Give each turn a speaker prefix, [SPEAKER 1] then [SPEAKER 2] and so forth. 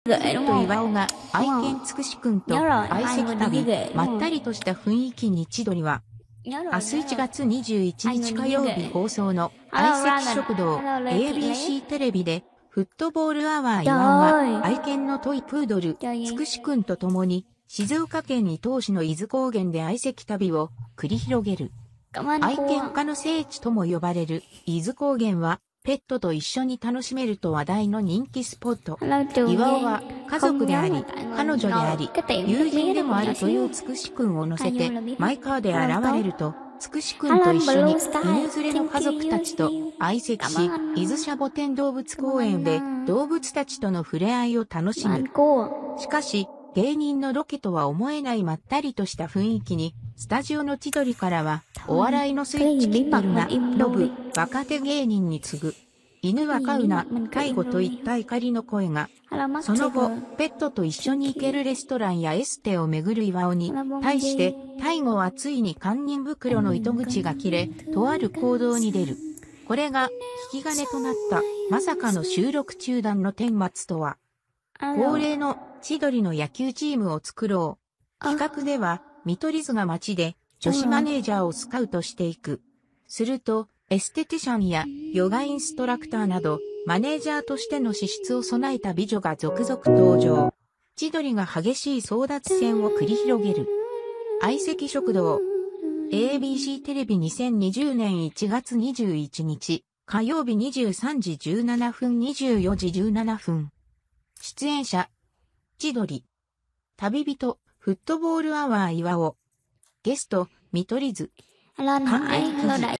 [SPEAKER 1] と岩尾が愛犬つくしくんと相席旅、まったりとした雰囲気に千鳥は、明日1月21日火曜日放送の相席食堂 ABC テレビでフットボールアワー岩尾が愛犬のトイプードルつくしくんと共に静岡県伊東市の伊豆高原で相席旅を繰り広げる。愛犬家の聖地とも呼ばれる伊豆高原はペットと一緒に楽しめると話題の人気スポット。岩尾は家族であり、彼女であり、友人でもあるというつくしくんを乗せてマイカーで現れると、つくしくんと一緒に犬連れの家族たちと相席し、伊豆シャボテン動物公園で動物たちとの触れ合いを楽しむ。しかし、芸人のロケとは思えないまったりとした雰囲気に、スタジオの千鳥からは、お笑いのスイッチ切ってるな、ノブ、若手芸人に次ぐ。犬は飼うな、介護といった怒りの声が。その後、ペットと一緒に行けるレストランやエステを巡る岩尾に、対して、大悟はついに堪忍袋の糸口が切れ、とある行動に出る。これが、引き金となった、まさかの収録中断の顛末とは。恒例の千鳥の野球チームを作ろう。企画では、見取り図が街で女子マネージャーをスカウトしていく。すると、エステティシャンやヨガインストラクターなど、マネージャーとしての資質を備えた美女が続々登場。千鳥が激しい争奪戦を繰り広げる。相席食堂。ABC テレビ2020年1月21日、火曜日23時17分24時17分。出演者。千鳥。旅人。フットボールアワー岩尾。ゲスト、見取り図。関連記事。